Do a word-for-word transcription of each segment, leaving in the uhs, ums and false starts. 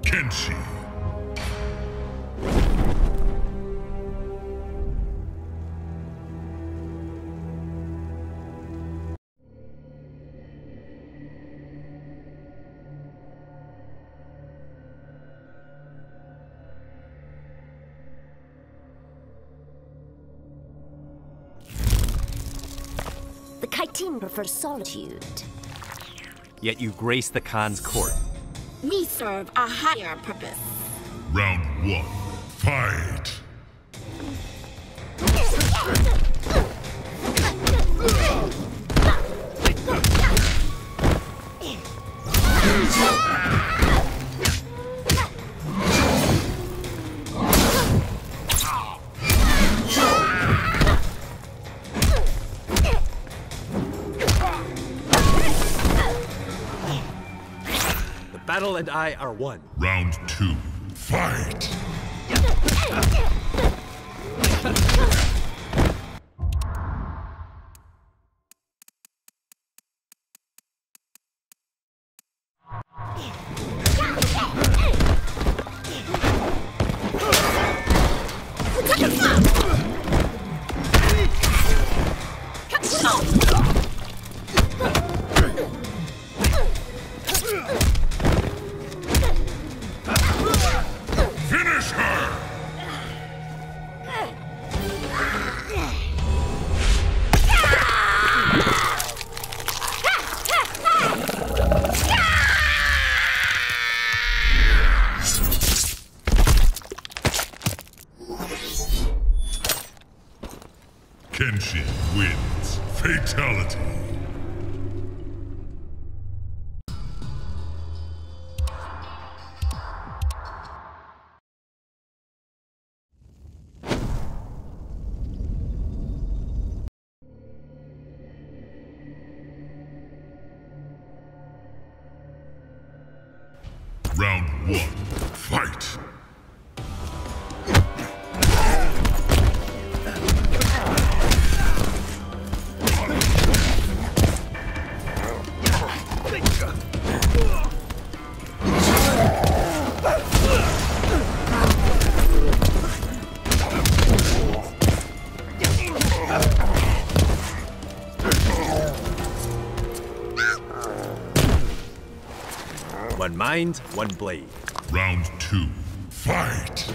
Kenshi. The Kaitin prefers solitude. Yet you grace the Khan's court. We serve a higher purpose. Round one, fight! Battle and I are one. Round two, fight! Finish her! Kenshi wins. Fatality. Round one, fight! One mind, one blade. Round two, fight!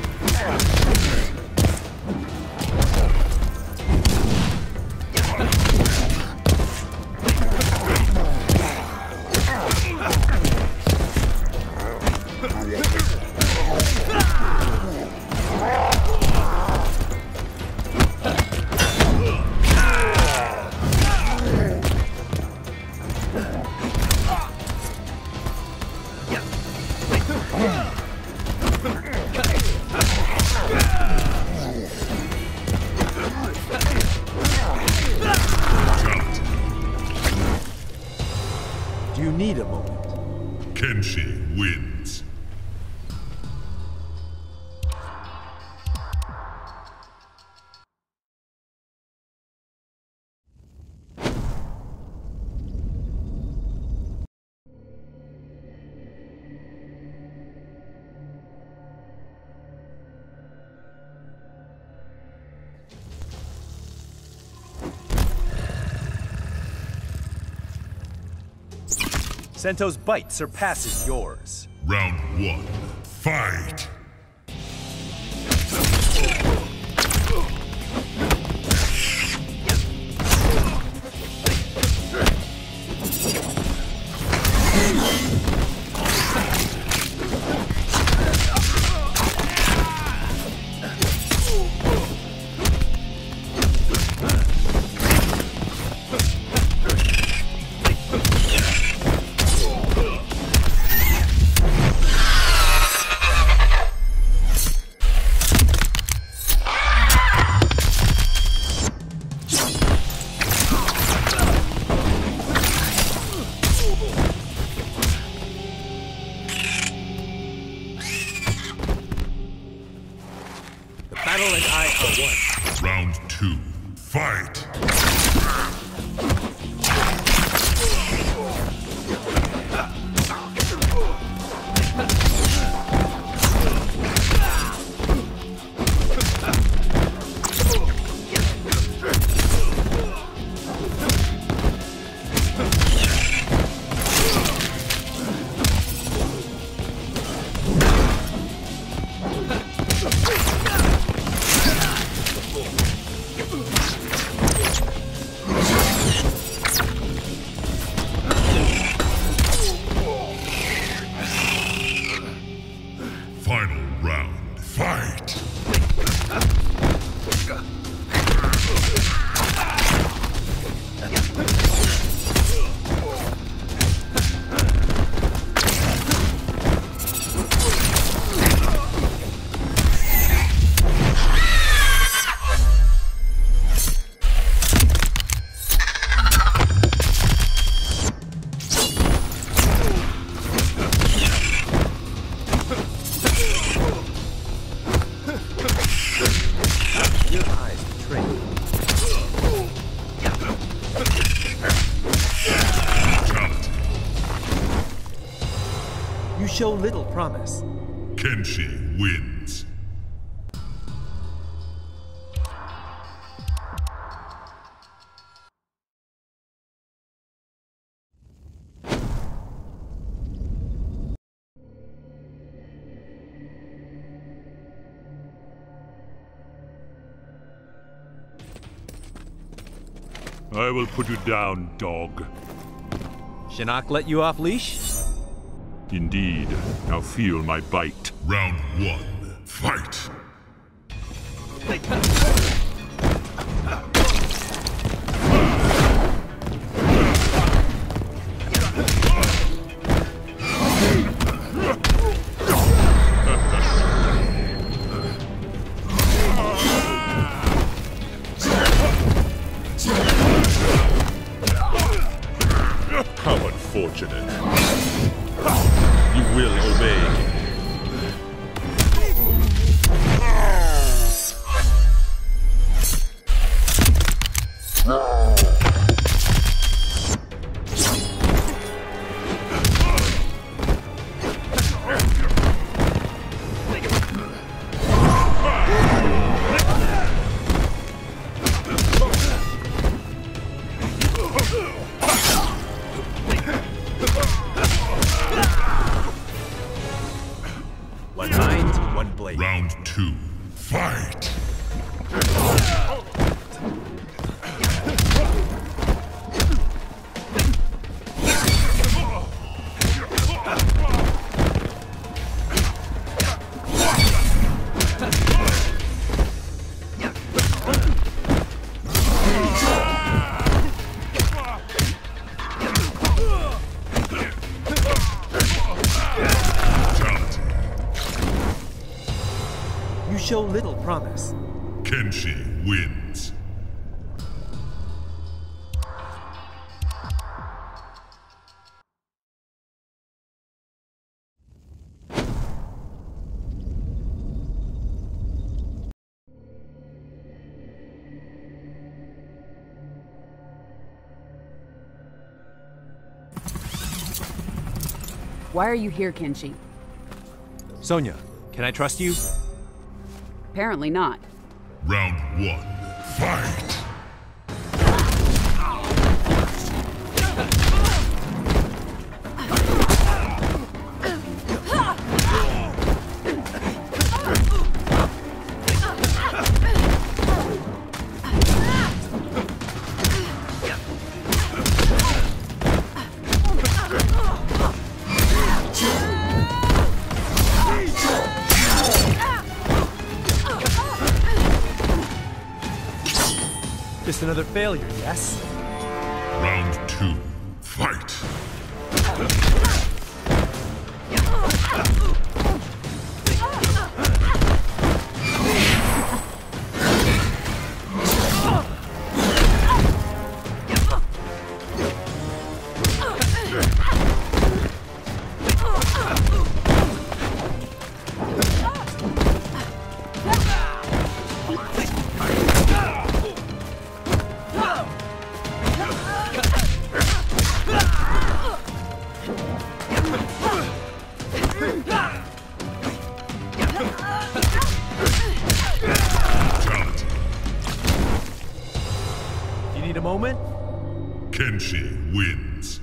Do you need a moment? Kenshi wins. Sento's bite surpasses yours. Round one, fight! Battle and I are one. Round two, fight! show little promise. Kenshi wins. I will put you down, dog. Shinnok let you off leash? Indeed. Now feel my bite. Round one, fight! How unfortunate. You will obey. One mind, one blade. Round two, fight! You show little promise. Kenshi wins. Why are you here, Kenshi? Sonya, can I trust you? Apparently not. Round one, fight! Just another failure, yes? Round two, fight! You need a moment? Kenshi wins.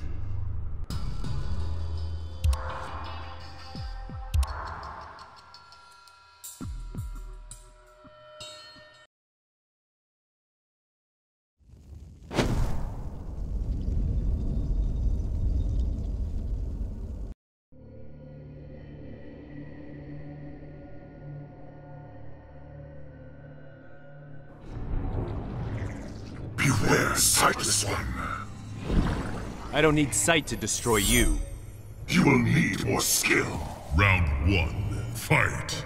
Beware, sightless one. I don't need sight to destroy you. You will need more skill. Round one, fight!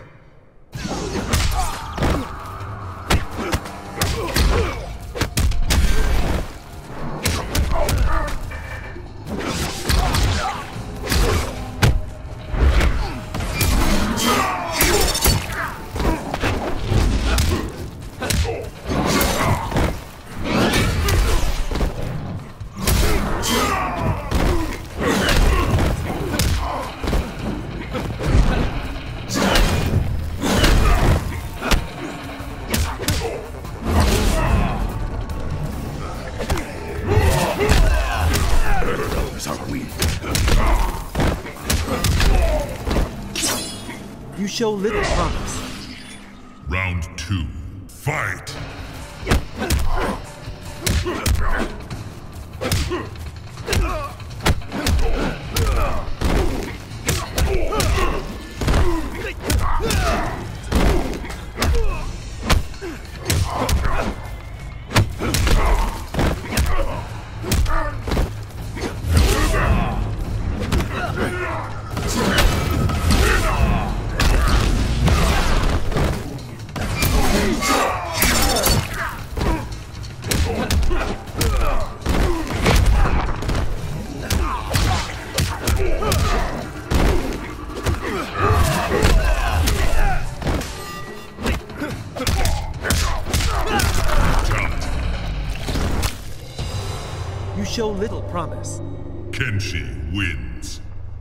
You show little promise. Round two, fight! You show little promise. Kenshi wins.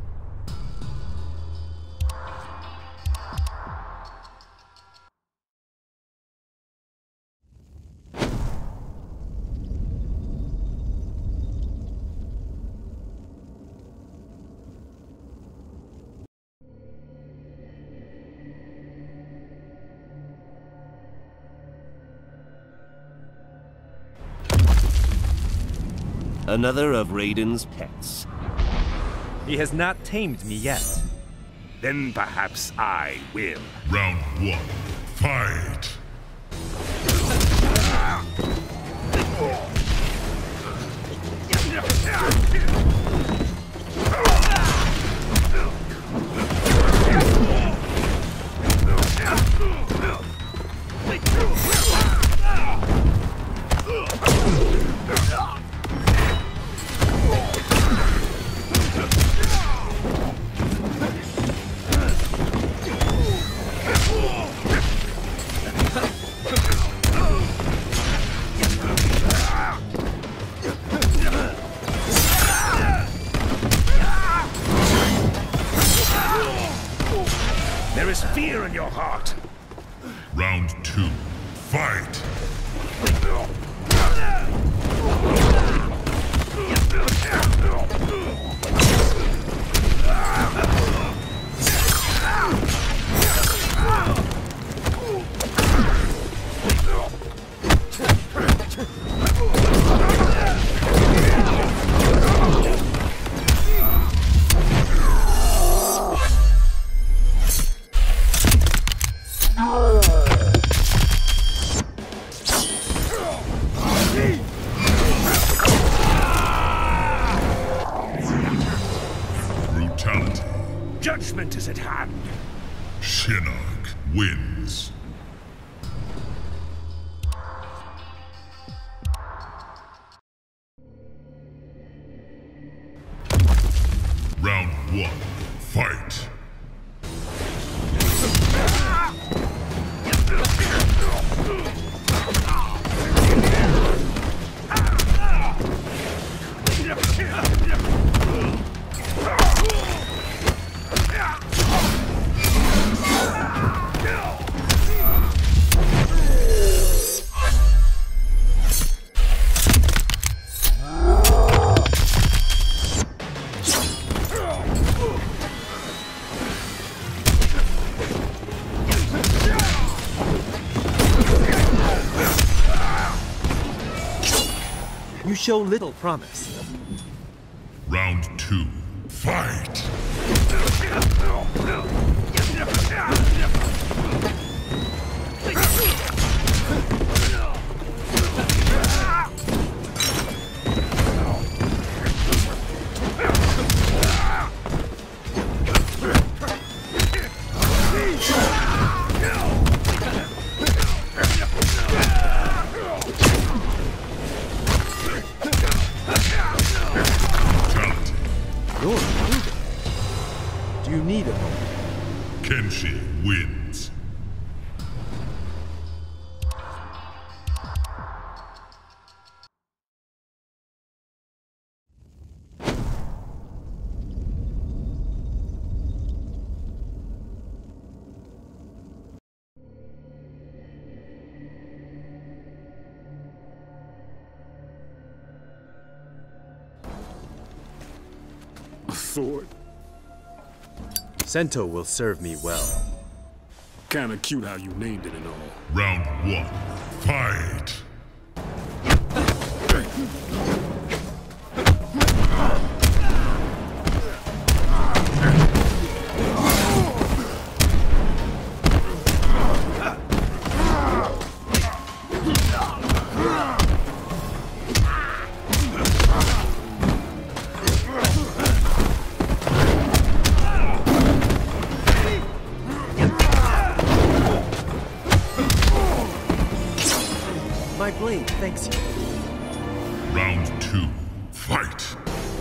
Another of Raiden's pets. He has not tamed me yet. Then perhaps I will. Round one, fight! There is fear in your heart. Round two, fight! Brutality. Judgment is at hand. Shinnok wins. Round one, fight! You show little promise. Round two, fight! You're moving. Do you need a moment? Kenshi wins. sword. Sento will serve me well. Kinda cute how you named it and all. Round one, fight! My blade thanks you. Round two, fight!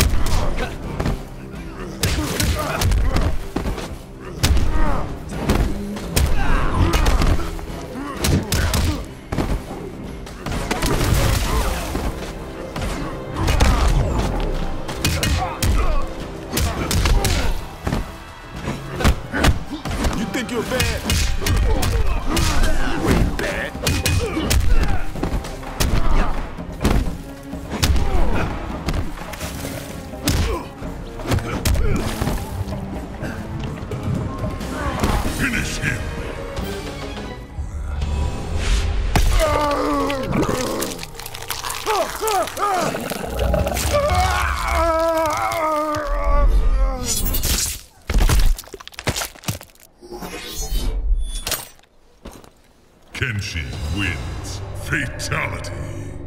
You think you're bad? You ain't bad. Finish him! Kenshi wins. Fatality.